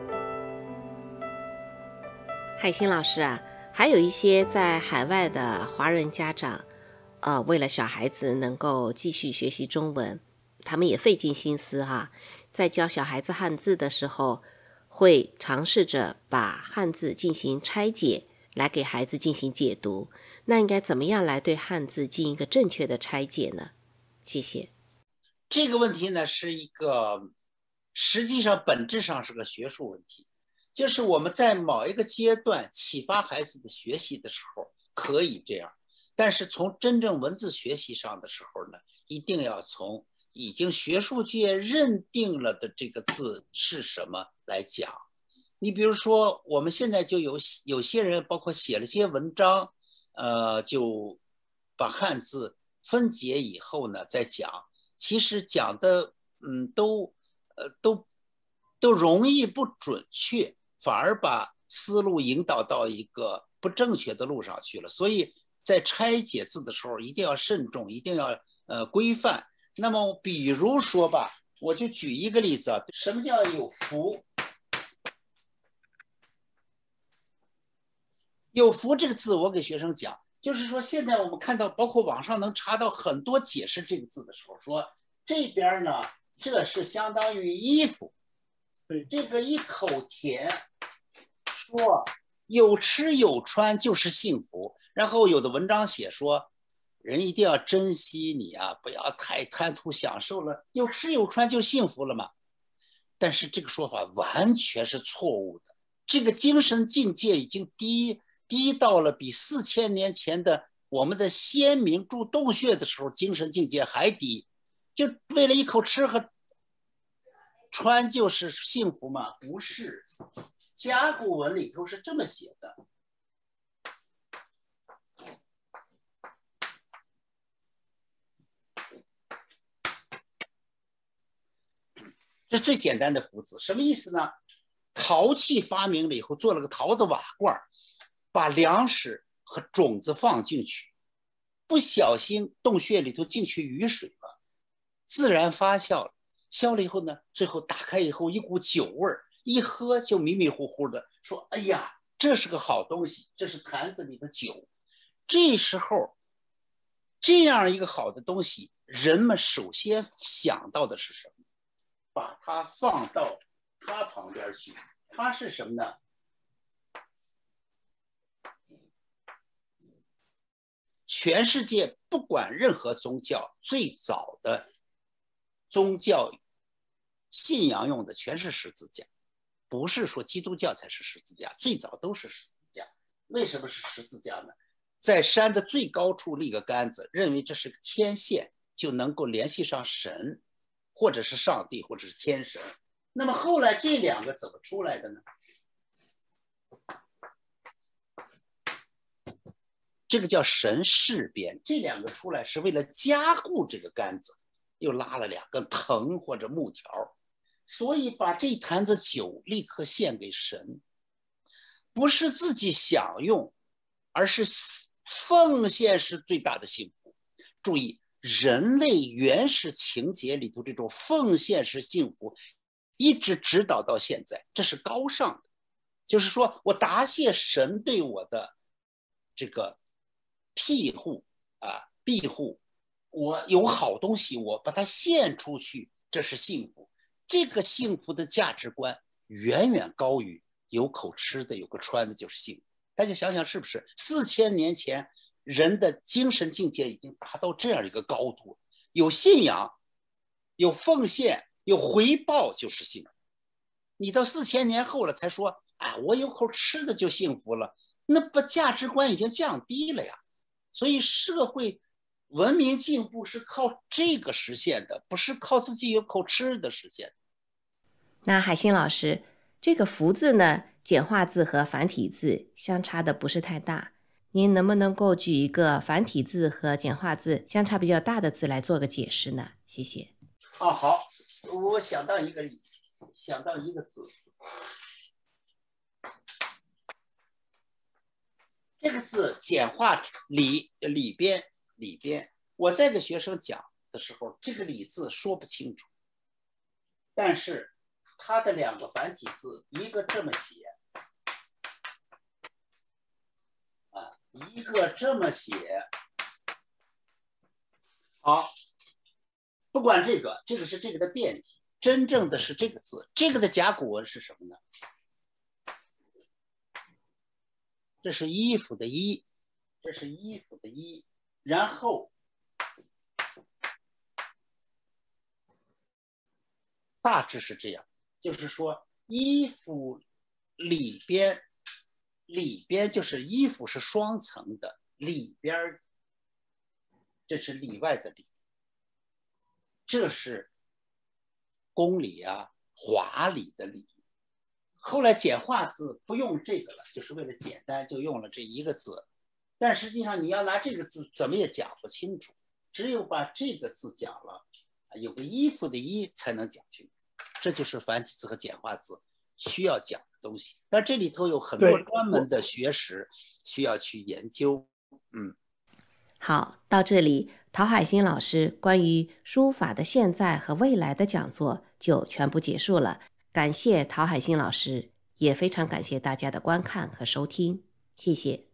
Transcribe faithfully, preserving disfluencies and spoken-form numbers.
海星老师啊，还有一些在海外的华人家长，呃，为了小孩子能够继续学习中文，他们也费尽心思哈，在教小孩子汉字的时候，会尝试着把汉字进行拆解，来给孩子进行解读。那应该怎么样来对汉字进行一个正确的拆解呢？谢谢。 这个问题呢，是一个实际上本质上是个学术问题。就是我们在某一个阶段启发孩子的学习的时候可以这样，但是从真正文字学习上的时候呢，一定要从已经学术界认定了的这个字是什么来讲。你比如说我们现在就有有些人包括写了些文章，呃，就把汉字分解以后呢再讲，其实讲的嗯都呃都都容易不准确，反而把思路引导到一个不正确的路上去了。所以在拆解字的时候一定要慎重，一定要呃规范。那么比如说吧，我就举一个例子啊，什么叫有福？有福这个字我给学生讲，就是说现在我们看到包括网上能查到很多解释这个字的时候，说这边呢这是相当于衣服，这个一口甜，说有吃有穿就是幸福。然后有的文章写说人一定要珍惜你啊，不要太贪图享受了，有吃有穿就幸福了嘛。但是这个说法完全是错误的，这个精神境界已经低低到了比四千年前的我们的先民住洞穴的时候精神境界还低。就为了一口吃和穿就是幸福吗？不是，甲骨文里头是这么写的。这最简单的福字，什么意思呢？陶器发明了以后，做了个陶的瓦罐，把粮食和种子放进去，不小心洞穴里头进去雨水了，自然发酵了。消了以后呢，最后打开以后一股酒味儿，一喝就迷迷糊糊的，说：“哎呀，这是个好东西，这是坛子里的酒。”这时候，这样一个好的东西，人们首先想到的是什么？把它放到它旁边去，它是什么呢？全世界不管任何宗教，最早的宗教信仰用的全是十字架，不是说基督教才是十字架，最早都是十字架。为什么是十字架呢？在山的最高处立个杆子，认为这是个天线，就能够联系上神，或者是上帝，或者是天神。那么后来这两个怎么出来的呢？这个叫神事边，这两个出来是为了加固这个杆子，又拉了两根藤或者木条，所以把这坛子酒立刻献给神，不是自己享用，而是奉献是最大的幸福。注意，人类原始情节里头这种奉献是幸福，一直指导到现在，这是高尚的。就是说我答谢神对我的这个庇护啊，庇护，我有好东西，我把它献出去，这是幸福。这个幸福的价值观远远高于有口吃的，有个穿的就是幸福。大家想想是不是？四千年前人的精神境界已经达到这样一个高度，有信仰，有奉献，有回报就是幸福。你到四千年后了才说，哎，我有口吃的就幸福了，那不价值观已经降低了呀。所以社会文明进步是靠这个实现的，不是靠自己有口吃的实现的。 那海星老师，这个福字呢，简化字和繁体字相差的不是太大，您能不能够举一个繁体字和简化字相差比较大的字来做个解释呢？谢谢。 哦，好，我想到一个想到一个字，这个字简化里里边里边，我在给学生讲的时候，这个里字说不清楚，但是它的两个繁体字，一个这么写，啊，一个这么写。好，不管这个，这个是这个的变体，真正的是这个字，这个的甲骨文是什么呢？这是衣服的衣，这是衣服的衣，然后大致是这样，就是说衣服里边，里边就是衣服是双层的，里边这是里外的里，这是公理啊，华丽的礼。后来简化字不用这个了，就是为了简单，就用了这一个字。但实际上你要拿这个字，怎么也讲不清楚，只有把这个字讲了，有个衣服的衣才能讲清楚。这就是繁体字和简化字需要讲的东西。但这里头有很多专门的学识需要去研究。嗯， 好，到这里，陶海星老师关于书法的现在和未来的讲座就全部结束了。感谢陶海星老师，也非常感谢大家的观看和收听，谢谢。